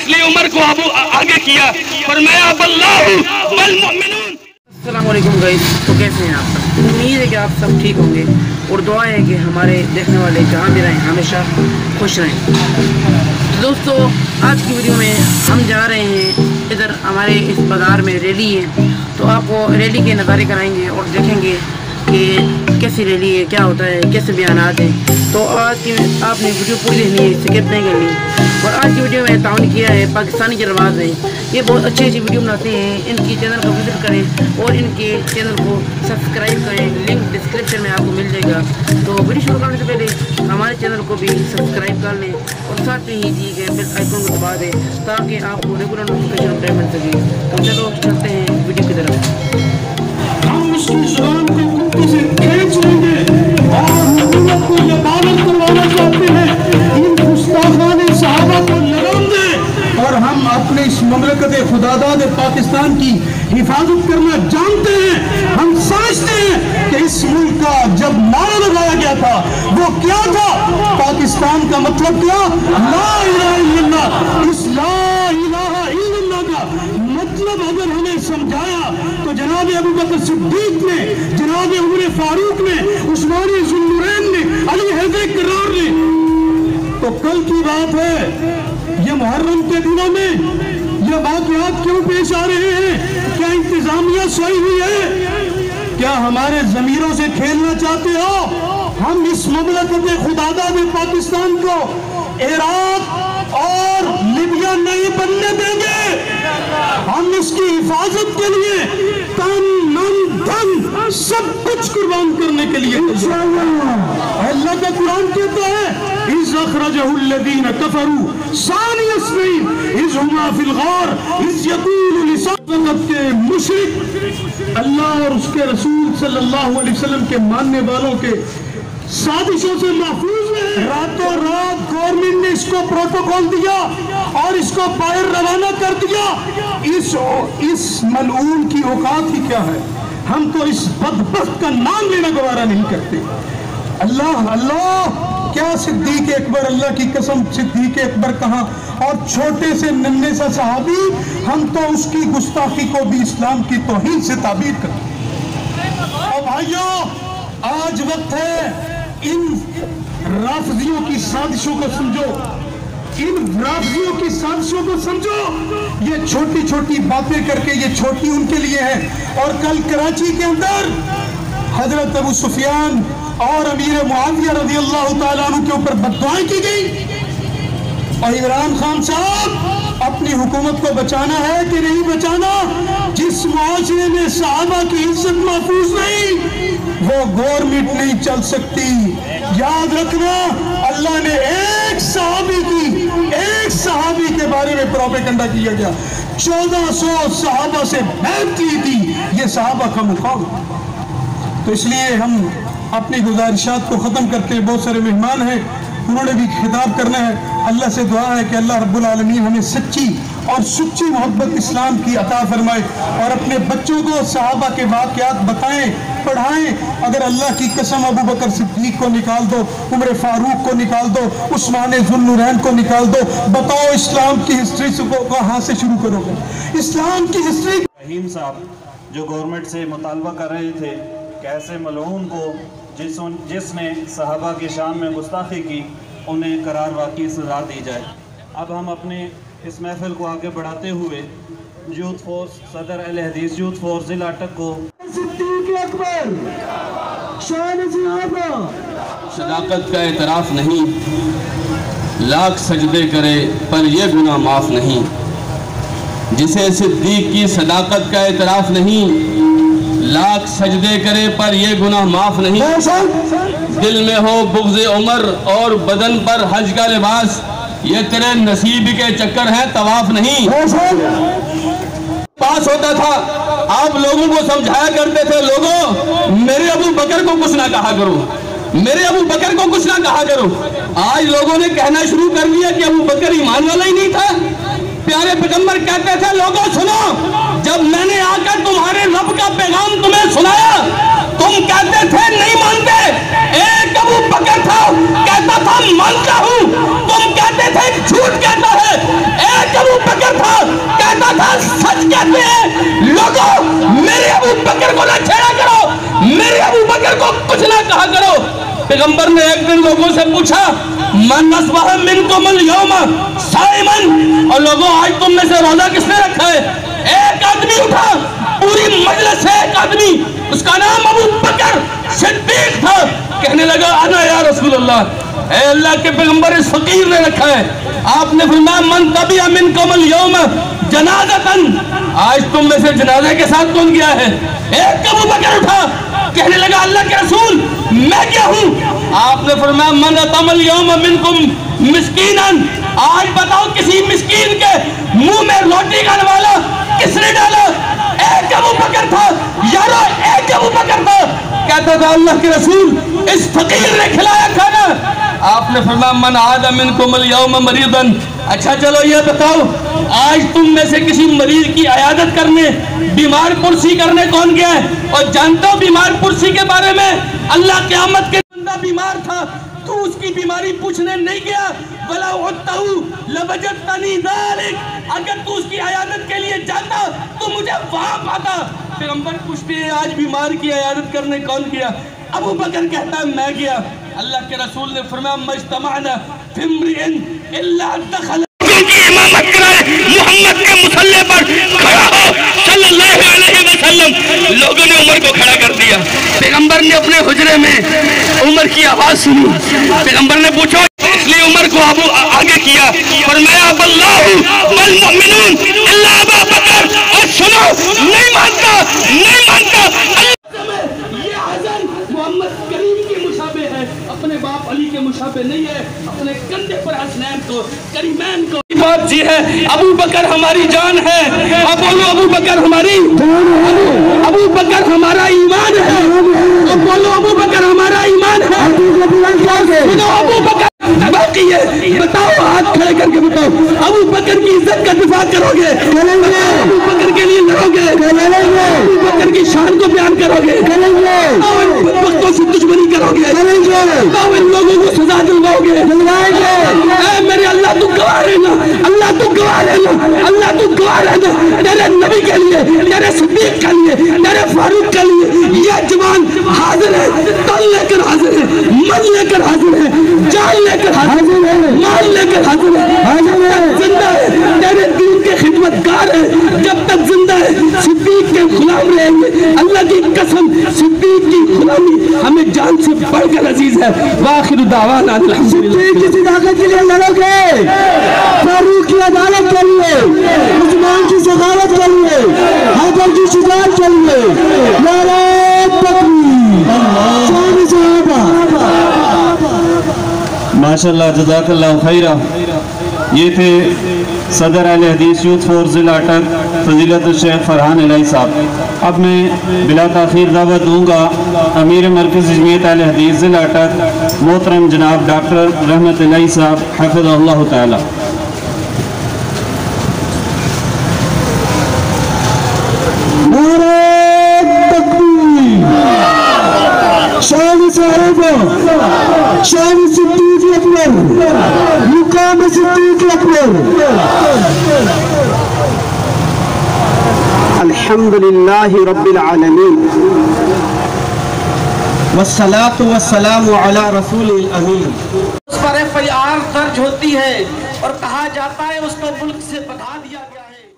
इसलिए उमर को आगे किया। फरमाया वल्लाहु वल मुमिनून। अस्सलाम वालेकुम गाइस, तो कैसे हैं आप सब? उम्मीद है कि आप सब ठीक होंगे और दुआ है कि हमारे देखने वाले जहाँ भी रहें हमेशा खुश रहें। तो दोस्तों, आज की वीडियो में हम जा रहे हैं, इधर हमारे इस बाज़ार में रैली है, तो आपको रैली के नज़ारे कराएंगे और देखेंगे कि कैसी रैली है, क्या होता है, कैसे बयानात हैं। तो आज की आपने वीडियो पूरी देखनी है, स्किप नहीं करनी। और आज की वीडियो में ताउन किया है पाकिस्तानी के रवाज में, ये बहुत अच्छी अच्छी वीडियो बनाते हैं। इनकी चैनल को विजिट करें और इनके चैनल को सब्सक्राइब करें, लिंक डिस्क्रिप्शन में आपको मिल जाएगा। तो वीडियो शुरू करने से पहले हमारे चैनल को भी सब्सक्राइब कर लें और साथ में ही दिए गए बेल आइकन को दबा दें ताकि आपको रेगुलर नोटिफिकेशन अपडेट मिल सके। तो चलो चलते हैं वीडियो की तरफ। हम उसकी जुबान को कुत्ते से खींच लेंगे और हुकूमत को ये पालन करवाना चाहते हैं, इन गुस्ताखाने सहाबा को लगाम दें और हम अपने इस ममलकत खुदादाद पाकिस्तान की हिफाजत करना जानते हैं। हम समझते हैं कि इस मुल्क का जब नारा लगाया गया था वो क्या था, पाकिस्तान का मतलब क्या, ला इलाहा इल्लल्लाह। इस ला इलाहा इल्लल्लाह का मतलब अगर हमें समझाया तो जनाब अबू बकर सिद्दीक ने, जनाब उमर फारूक ने, उस्मान ज़ुन्नुरैन ने, अली हैदर करार ने। तो कल की बात है, ये मुहर्रम के दिनों में ये वाक़यात क्यों पेश आ रहे हैं? क्या इंतजामिया सोई हुई है? क्या हमारे ज़मीरों से खेलना चाहते हो? हम इस ममलकत खुदादाद पाकिस्तान को इराक और लिबिया नहीं बनने देंगे। हम इसकी हिफाजत के लिए तन मन धन सब कुछ कुर्बान करने के लिए अल्लाह का कुरान कहता है, इज़ अख़रजहुल्लज़ीन कफ़रू सानी इस्नैन इज़ हुमा फ़िल ग़ार इज़ यक़ूलु लिसाक़त के मुशरिक अल्लाह और उसके रसूल सल्लल्लाहु अलैहि वसल्लम के मानने वालों के साजिशों से महफूज है। रातों रात गवर्नमेंट ने इसको प्रोटोकॉल दिया और इसको बाहर रवाना कर दिया। इस मलऊन की औकात ही क्या है? हम तो इस बदबख्त का नाम लेना गवारा नहीं करते। अल्लाह अल्लाह, क्या सिद्दीक अकबर, अल्लाह की कसम सिद्दीक अकबर कहाँ, और छोटे से नन्हे सा सहाबी, हम तो उसकी गुस्ताखी को भी इस्लाम की तौहीन से ताबीर करते। और भाइयों, आज वक्त है इन राफजियों की साजिशों को समझो, इन राफजियों की साजिशों को समझो। ये छोटी छोटी बातें करके, ये छोटी उनके लिए है। और कल कराची के अंदर हजरत अबू सुफियान और अमीर मुआविया रज़ियल्लाहु ताला अन्हु के ऊपर बद्दुआएं की गई। और इमरान खान साहब, अपनी हुकूमत को बचाना है कि नहीं बचाना? जिस मुआशरे में सहाबा की इज्जत महफूज नहीं, वो गवर्नमेंट नहीं चल सकती। याद रखना, अल्लाह ने एक सहाबी के बारे में प्रोपेगेंडा किया गया। 1400 सहाबा से बैत ली थी, ये सहाबा का मुकाम। तो इसलिए हम अपनी गुजारिशात को ख़त्म करते हैं। बहुत सारे मेहमान हैं, उन्होंने भी खिताब करना है। अल्लाह से दुआ है कि अल्लाह रब्बुल आलमीन हमें सच्ची और सच्ची मोहब्बत इस्लाम की अता फरमाए और अपने बच्चों को सहाबा के वाक़यात बताएं, पढ़ाएं। अगर अल्लाह की कसम अबू बकर सिद्दीक को निकाल दो, उमर फारूक को निकाल दो, उस्मान ज़ुन्नुरैन को निकाल दो, बताओ इस्लाम की हिस्ट्री को कहाँ से शुरू करोगे? इस्लाम की हिस्ट्री। रहीम साहब जो गवर्नमेंट से मुतालबा कर रहे थे कि ऐसे मलऊन को जिसने सहाबा की शान में गुस्ताखी की, उन्हें करार वाक़ई सज़ा दी जाए। अब हम अपने इस महफिल को आगे बढ़ाते हुए यूथ फोर्स सदर अहले हदीस यूथ फोर्स ज़िला अटक को सिद्दीक अकबर शान सहाबा सदाकत का एतराफ़ नहीं, लाख सजदे करे पर यह गुनाह माफ़ नहीं। जिसे सिद्दीक की सदाकत का एतराफ़ नहीं, लाख सजदे करे पर ये गुनाह माफ नहीं। दिल में हो बुग़्ज़ उमर और बदन पर हज का लिबास, ये तेरे नसीब के चक्कर है तवाफ नहीं। पास होता था, आप लोगों को समझाया करते थे, लोगों मेरे अबू बकर को कुछ ना कहा करो, मेरे अबू बकर को कुछ ना कहा करो। आज लोगों ने कहना शुरू कर दिया कि अबू बकर ईमान वाला ही नहीं था। प्यारे पैगंबर कहते थे, लोगों सुनो, जब मैंने आकर तुम्हारे रब का पैगाम तुम्हें सुनाया, तुम कहते थे नहीं मानते। एक अबू बकर था, कहता था मानता हूं, तुम कहते थे झूठ कहता है। एक अबू पैगंबर ने एक दिन लोगों से पूछा, मन अस्बह मिनकुमुल यौम साइमन, और लोगों आज तुम में से रोजा किसने रखा है? एक आदमी उठा, पूरी मजलिस से एक आदमी, उसका नाम अबू बकर सिद्दीक था, कहने लगा अना या रसूल अल्लाह, ऐ अल्लाह के पैगंबर इस फकीर ने रखा है। आपने फरमाया मन तबिया मिनकुमुल यौम जनाज़तन, आज तुम में से जनाजे के साथ कौन गया है? एक अबू बकर उठा, कहने लगा अल्लाह के रसूल मैं क्या हूँ? आपने फरमाया मन अतमल यौम मिनकुम मिस्कीनन, आज बताओ किसी मिस्कीन के मुंह में रोटी का वाला किसने डाला? एक अबू बकर था यारो, एक अबू बकर था। कहता था अल्लाह के रसूल इस फकीर ने खिलाया खाना। आपने फरमाया मन आदा मिनकुमुल यौम मरीदन, अच्छा चलो ये बताओ आज तुम में से किसी मरीज की इयादत करने, बीमार पुरसी करने कौन गया है? और जानते हो बीमार पुरसी के बारे में, अल्लाह क़यामत के बंदा बीमार था, तू उसकी बीमारी पूछने नहीं गया, वला उतहु लवजतनी ज़ालिक, अगर तू उसकी इयादत के लिए जाता तो मुझे वहां पाता। पैगंबर पूछते हैं आज बीमार की इयादत करने कौन गया? अबू बकर कहता है मैं गया। अल्लाह के रसूल ने फरमाया मज्तमाना फिम्रिन इल्ला दखल, की इमामत कराए, मोहम्मद के मुसल्ले पर खड़ा हो सल्लल्लाहु अलैहि वसल्लम। लोगों ने उमर को खड़ा कर दिया। पैगंबर ने अपने हुजरे में उमर की आवाज सुनी, पैगंबर ने पूछा, इसलिए उमर को आगे किया, फरमाया वल्लाहु वल मुमिनून इल्ला अबू बकर, और सुनो नहीं मानता ये हसन मोहम्मद करीम के मुशाबे है, अपने बाप अली के मुशाबे नहीं है, अपने कंधे पर हसनैन को करीमैन को बात जी है। अबू बकर हमारी जान है, अब बोलो अबू बकर हमारी, अबू बकर हमारा ईमान है, तो बोलो अबू बकर हमारा ईमान है। अबू बकर बाकी है, बताओ हाथ खड़े करके बताओ, अबू बकर की इज्जत का दिफा करोगे? अबू बकर के लिए लड़ोगे? अबू बकर की शान को बयान करोगे? वक्तों से दुश्मनी करोगे? इन लोगों को सजा दिलवाओगे? मेरे अल्लाह तू गवाह रहना, अल्लाह तू गवाह रहना, अल्लाह तू गवाह रहना, तेरे नबी के लिए, तेरे सिद्दीक के लिए, तेरे फारूक के लिए ये जवान हाजिर है, तन लेकर हाजिर है, मन लेकर हाजिर है, जान लेकर हाजिर है, माल लेकर हाजिर है, जिंदा है, तेरे दीन के खिदमतगार है, जब तक जिंदा है सिद्दीक के गुलाम रहेंगे। अल्लाह की कसम सिद्दीक की गुलामी हमें जान से बढ़कर अजीज है। वाखिर दावाना अल्हम्दुलिल्लाह। की सदाकत के लिए लड़ोगे, फारूक की अदालत के लिए, उस्मान की सगावत के लिए, हैदर की शुजाअत के लिए, नारे तकबीर, शान सहाबा। माशाल्लाह जज़ाकल्लाह खैरा। ये थे सदर अहले हदीस यूथ फोर्स ज़िला अटक फजीलत शेख फरहान इलाही साहब। अब मैं बिला ताख़ीर दावत दूँगा अमीर मरकज़ जमीयत अहले हदीस ज़िला अटक मोहतरम जनाब डॉक्टर रहमत इलाही साहब हफ़िज़हुल्लाह ताला। शान साहिबा, शान सिद्दीक अकबर, मुकाम सिद्दीक अकबर। अल्हम्दुलिल्लाहि रब्बिल आलमीन, वस्सलातु वस्सलामु अला रसूलिल अमीन। उस पर एफआईआर दर्ज होती है और कहा जाता है उसको मुल्क से भगा दिया गया है।